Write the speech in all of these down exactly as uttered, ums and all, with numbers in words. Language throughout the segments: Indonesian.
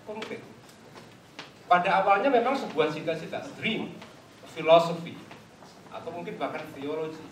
konkret. Pada awalnya memang sebuah cita-cita, dream, philosophy, atau mungkin bahkan teologi.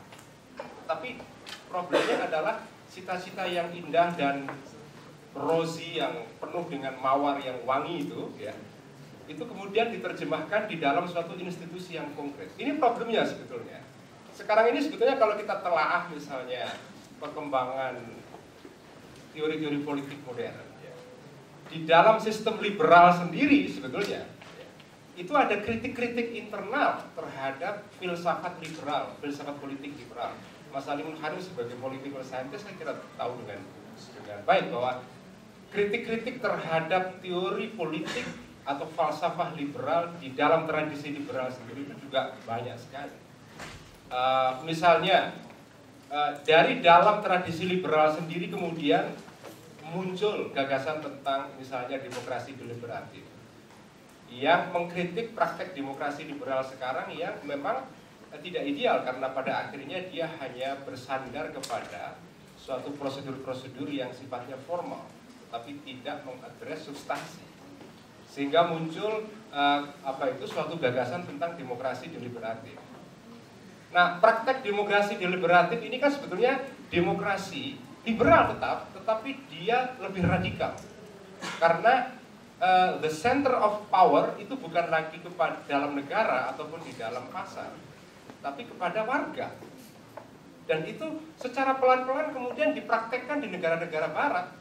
Tapi problemnya adalah cita-cita yang indah dan rosy yang penuh dengan mawar yang wangi itu, ya, itu kemudian diterjemahkan di dalam suatu institusi yang konkret. Ini problemnya sebetulnya. Sekarang ini sebetulnya kalau kita telaah misalnya perkembangan teori-teori politik modern, di dalam sistem liberal sendiri sebetulnya itu ada kritik-kritik internal terhadap filsafat liberal, filsafat politik liberal. Mas Alimun Haris sebagai political scientist saya kira tahu dengan dengan baik bahwa kritik-kritik terhadap teori politik atau falsafah liberal di dalam tradisi liberal sendiri itu juga banyak sekali. Uh, misalnya uh, dari dalam tradisi liberal sendiri kemudian muncul gagasan tentang misalnya demokrasi deliberatif yang mengkritik praktek demokrasi liberal sekarang yang memang uh, tidak ideal karena pada akhirnya dia hanya bersandar kepada suatu prosedur-prosedur yang sifatnya formal tapi tidak mengadres substansi, sehingga muncul uh, apa itu suatu gagasan tentang demokrasi deliberatif. Nah, praktek demokrasi deliberatif ini kan sebetulnya demokrasi liberal tetap, tetapi dia lebih radikal. Karena uh, the center of power itu bukan lagi kepada dalam negara ataupun di dalam pasar, tapi kepada warga. Dan itu secara pelan-pelan kemudian dipraktekkan di negara-negara barat.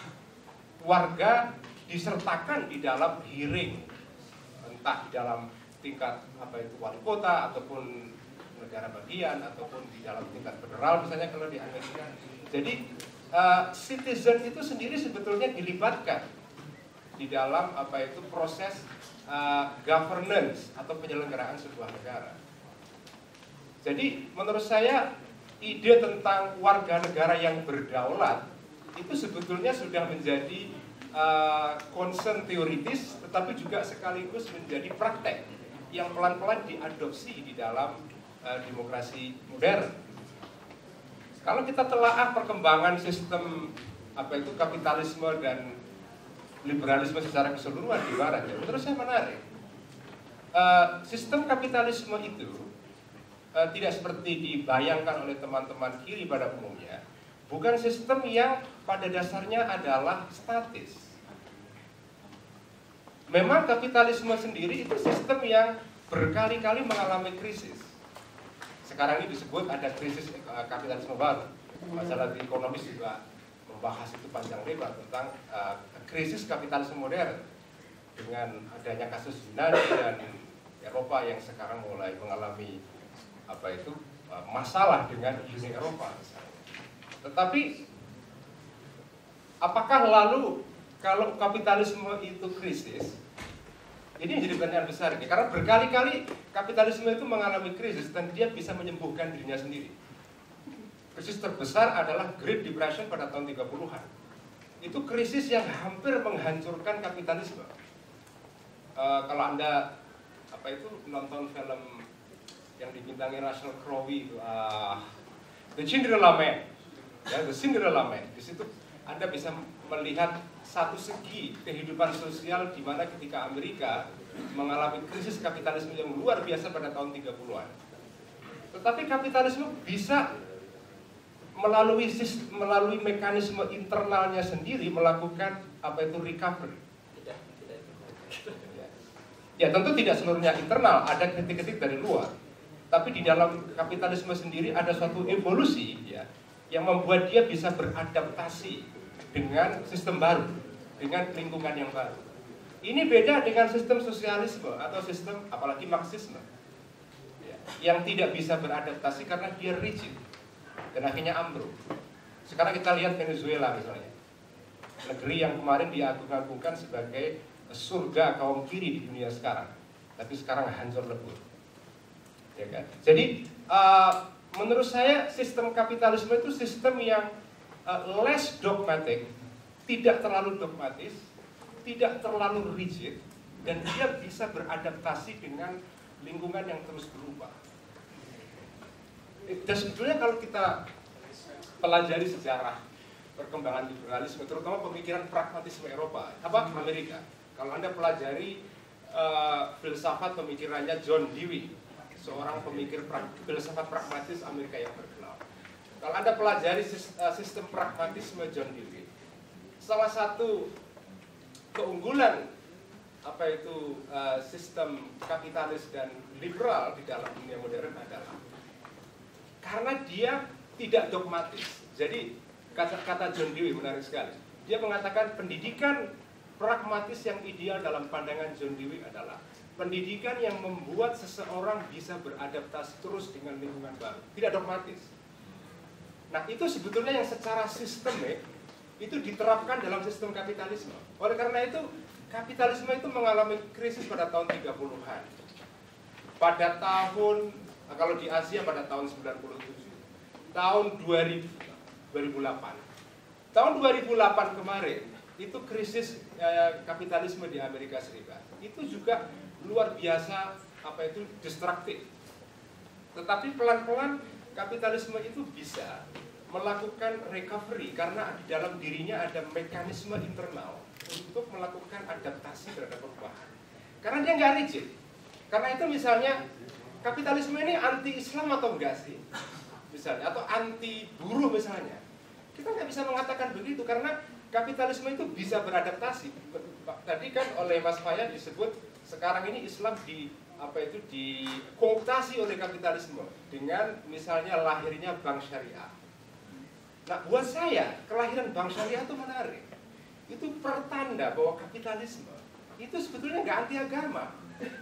Warga disertakan di dalam hearing, entah di dalam tingkat apa itu wali kota ataupun negara bagian ataupun di dalam tingkat federal misalnya kalau di Amerika. Jadi uh, citizen itu sendiri sebetulnya dilibatkan di dalam apa itu proses uh, governance atau penyelenggaraan sebuah negara. Jadi menurut saya ide tentang warga negara yang berdaulat itu sebetulnya sudah menjadi uh, concern teoritis tetapi juga sekaligus menjadi praktek yang pelan-pelan diadopsi di dalam Uh, demokrasi modern. Kalau kita telaah perkembangan sistem apa itu kapitalisme dan liberalisme secara keseluruhan di barat, ya, menurut saya menarik. Uh, sistem kapitalisme itu uh, tidak seperti dibayangkan oleh teman-teman kiri pada umumnya, bukan sistem yang pada dasarnya adalah statis. Memang kapitalisme sendiri itu sistem yang berkali-kali mengalami krisis. Sekarang ini disebut ada krisis kapitalisme baru. Masalah di ekonomis juga membahas itu panjang lebar tentang uh, krisis kapitalisme modern dengan adanya kasus Yunani dan Eropa yang sekarang mulai mengalami apa itu uh, masalah dengan Uni Eropa. Tetapi apakah lalu kalau kapitalisme itu krisis? Ini jadi pertanyaan besar ini, karena berkali-kali kapitalisme itu mengalami krisis dan dia bisa menyembuhkan dirinya sendiri. Krisis terbesar adalah Great Depression pada tahun tiga puluhan. Itu krisis yang hampir menghancurkan kapitalisme. Uh, kalau Anda apa itu nonton film yang dibintangi Russell Crowe, uh, The Cinderella Man, ya, The Cinderella Man, di situ Anda bisa melihat satu segi kehidupan sosial di mana ketika Amerika mengalami krisis kapitalisme yang luar biasa pada tahun tiga puluhan. Tetapi kapitalisme bisa melalui melalui mekanisme internalnya sendiri melakukan apa itu recovery. Ya, tentu tidak seluruhnya internal, ada kritik-kritik dari luar. Tapi di dalam kapitalisme sendiri ada suatu evolusi, ya, yang membuat dia bisa beradaptasi dengan sistem baru, dengan lingkungan yang baru. Ini beda dengan sistem sosialisme atau sistem apalagi Marxisme, ya, yang tidak bisa beradaptasi karena dia rigid dan akhirnya ambruk. Sekarang kita lihat Venezuela misalnya, negeri yang kemarin diagung-agungkan sebagai surga kaum kiri di dunia sekarang, tapi sekarang hancur lebur. Ya kan? Jadi uh, menurut saya sistem kapitalisme itu sistem yang Uh, less dogmatic, tidak terlalu dogmatis, tidak terlalu rigid, dan dia bisa beradaptasi dengan lingkungan yang terus berubah. Dan sebetulnya kalau kita pelajari sejarah perkembangan liberalisme, terutama pemikiran pragmatisme Eropa, apa Amerika. Kalau Anda pelajari uh, filsafat pemikirannya John Dewey, seorang pemikir pra, filsafat pragmatis Amerika yang terkenal. Kalau Anda pelajari sistem pragmatisme John Dewey, salah satu keunggulan apa itu uh, sistem kapitalis dan liberal di dalam dunia modern adalah karena dia tidak dogmatis. Jadi kata-kata John Dewey menarik sekali. Dia mengatakan pendidikan pragmatis yang ideal dalam pandangan John Dewey adalah pendidikan yang membuat seseorang bisa beradaptasi terus dengan lingkungan baru, tidak dogmatis. Nah, itu sebetulnya yang secara sistemik itu diterapkan dalam sistem kapitalisme. Oleh karena itu, kapitalisme itu mengalami krisis pada tahun tiga puluhan. Pada tahun, kalau di Asia pada tahun sembilan puluh tujuh. Tahun dua ribu, dua ribu delapan. Tahun dua ribu delapan kemarin, itu krisis eh, kapitalisme di Amerika Serikat. Itu juga luar biasa, apa itu, destruktif. Tetapi pelan-pelan kapitalisme itu bisa melakukan recovery karena di dalam dirinya ada mekanisme internal untuk melakukan adaptasi terhadap perubahan. Karena dia nggak rigid. Karena itu misalnya kapitalisme ini anti-Islam atau enggak sih? Misalnya, atau anti buruh misalnya. Kita nggak bisa mengatakan begitu karena kapitalisme itu bisa beradaptasi. Tadi kan oleh Mas Faya disebut sekarang ini Islam di apa itu dikooptasi oleh kapitalisme dengan misalnya lahirnya bank syariah. Nah, buat saya kelahiran bank syariah itu menarik. Itu pertanda bahwa kapitalisme itu sebetulnya nggak anti agama.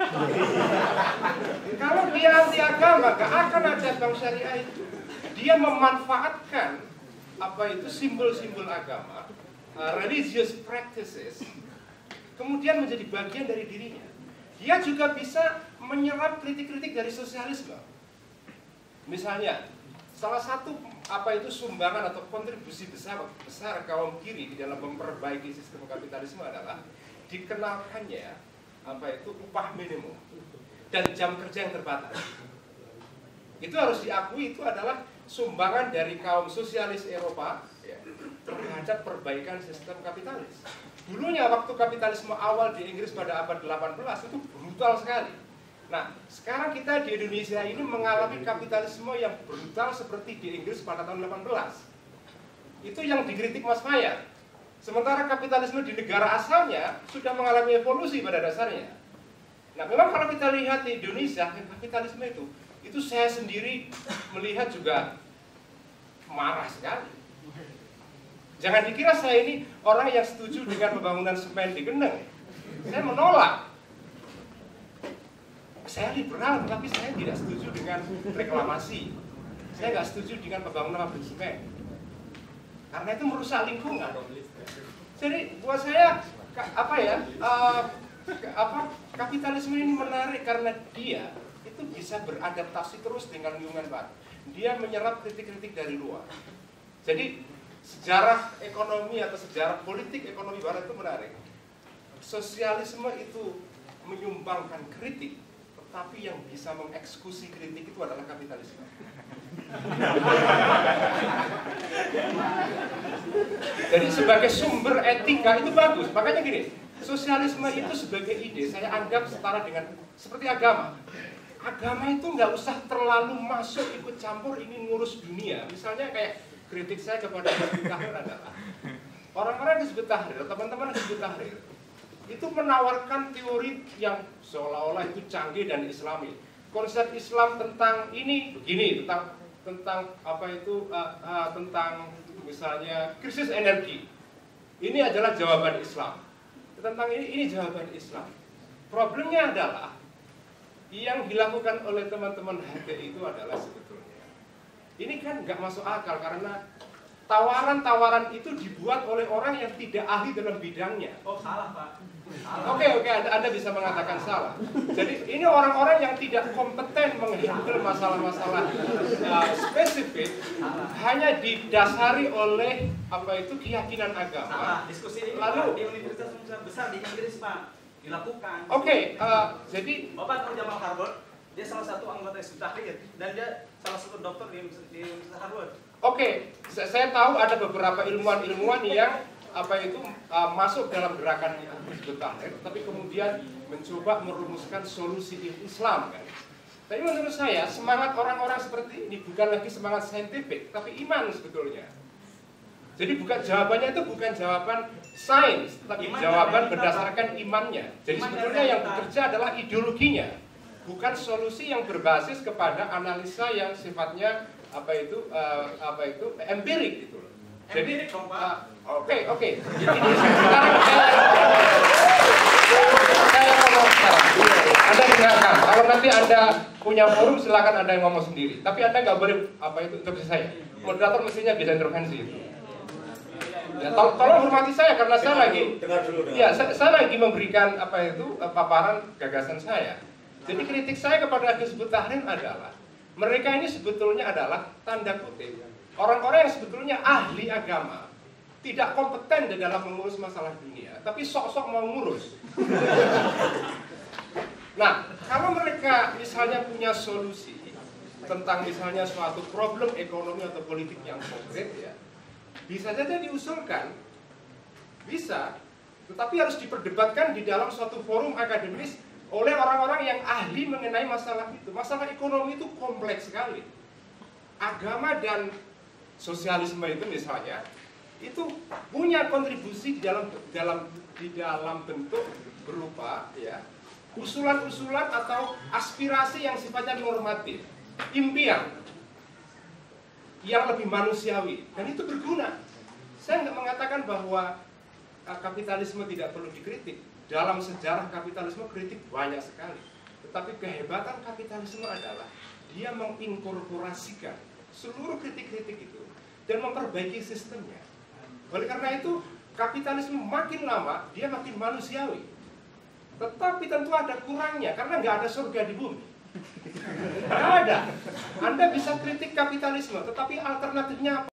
Kalau dia anti agama, nggak akan ada bank syariah itu. Dia memanfaatkan apa itu simbol-simbol agama, uh, religious practices, kemudian menjadi bagian dari dirinya. Dia juga bisa menyerap kritik-kritik dari sosialisme. Misalnya, salah satu apa itu sumbangan atau kontribusi besar besar kaum kiri di dalam memperbaiki sistem kapitalisme adalah dikenalkannya apa itu upah minimum dan jam kerja yang terbatas. Itu harus diakui, itu adalah sumbangan dari kaum sosialis Eropa ya, terhadap perbaikan sistem kapitalis. Dulunya waktu kapitalisme awal di Inggris pada abad delapan belas itu brutal sekali. Nah, sekarang kita di Indonesia ini mengalami kapitalisme yang brutal seperti di Inggris pada tahun delapan belas. Itu yang dikritik Mas Faya. Sementara kapitalisme di negara asalnya sudah mengalami evolusi pada dasarnya. Nah, memang kalau kita lihat di Indonesia, kapitalisme itu, itu saya sendiri melihat juga marah sekali. Jangan dikira saya ini orang yang setuju dengan pembangunan semen di Geneng. Saya menolak. Saya liberal, tapi saya tidak setuju dengan reklamasi. Saya nggak setuju dengan pembangunan pabrik semen. Karena itu merusak lingkungan. Jadi buat saya apa ya uh, apa kapitalisme ini menarik karena dia itu bisa beradaptasi terus dengan lingkungan baru. Dia menyerap kritik-kritik dari luar. Jadi sejarah ekonomi atau sejarah politik ekonomi barat itu menarik. Sosialisme itu menyumbangkan kritik, tetapi yang bisa mengeksekusi kritik itu adalah kapitalisme. Jadi sebagai sumber etika itu bagus. Makanya gini, sosialisme itu sebagai ide saya anggap setara dengan seperti agama. Agama itu nggak usah terlalu masuk ikut campur ingin ngurus dunia. Misalnya kayak kritik saya kepada Hizbut Tahrir adalah orang-orang Hizbut Tahrir, teman-teman Hizbut Tahrir itu menawarkan teori yang seolah-olah itu canggih dan Islami. Konsep Islam tentang ini begini, tentang tentang apa itu uh, uh, tentang misalnya krisis energi. Ini adalah jawaban Islam. Tentang ini ini jawaban Islam. Problemnya adalah yang dilakukan oleh teman-teman H T itu adalah sebetulnya ini kan nggak masuk akal karena tawaran-tawaran itu dibuat oleh orang yang tidak ahli dalam bidangnya. Oh salah Pak. Oke okay, oke okay, anda, anda bisa mengatakan salah. Jadi ini orang-orang yang tidak kompeten menghandle masalah-masalah uh, spesifik hanya didasari oleh apa itu keyakinan agama. Salah. Diskusi ini lalu di universitas besar di Inggris Pak dilakukan. Oke, okay, uh, jadi Bapak tahu Jamal Harvard, dia salah satu anggota Hizbut Tahrir dan dia salah satu dokter di, di Universitas Harvard. Oke, saya tahu ada beberapa ilmuwan-ilmuwan yang apa itu uh, masuk dalam gerakan Hizbut Tahrir, tapi kemudian mencoba merumuskan solusi Islam kan. Tapi menurut saya semangat orang-orang seperti ini bukan lagi semangat saintifik, tapi iman sebetulnya. Jadi bukan jawabannya itu bukan jawaban sains, tapi iman jawaban berdasarkan imannya. Jadi iman sebetulnya yang bekerja adalah ideologinya, bukan solusi yang berbasis kepada analisa yang sifatnya apa itu uh, apa itu empirik gitu loh. Jadi oke oke. Ini sekarang saya ngomong sekarang. Anda dengarkan. Kalau nanti Anda punya forum silakan Anda yang ngomong sendiri. Tapi Anda nggak boleh apa itu intervensi saya. Moderator mestinya bisa intervensi itu. Ya, tol tolong hormati saya karena saya lagi, ya saya, saya lagi memberikan apa itu paparan gagasan saya. Jadi kritik saya kepada Hizbut Tahrir adalah mereka ini sebetulnya adalah tanda kutip orang-orang yang sebetulnya ahli agama, tidak kompeten di dalam mengurus masalah dunia, tapi sok-sok mau ngurus. Nah, kalau mereka misalnya punya solusi tentang misalnya suatu problem ekonomi atau politik yang konkret ya, bisa saja diusulkan, bisa, tetapi harus diperdebatkan di dalam suatu forum akademis oleh orang-orang yang ahli mengenai masalah itu. Masalah ekonomi itu kompleks sekali. Agama dan sosialisme itu misalnya, itu punya kontribusi di dalam dalam di dalam bentuk berupa ya usulan-usulan atau aspirasi yang sifatnya normatif, impian yang lebih manusiawi, dan itu berguna. Saya nggak mengatakan bahwa kapitalisme tidak perlu dikritik. Dalam sejarah kapitalisme kritik banyak sekali. Tetapi kehebatan kapitalisme adalah dia menginkorporasikan seluruh kritik-kritik itu dan memperbaiki sistemnya. Oleh karena itu kapitalisme makin lama dia makin manusiawi. Tetapi tentu ada kurangnya karena nggak ada surga di bumi. Nggak ada. Anda bisa kritik kapitalisme, tetapi alternatifnya apa?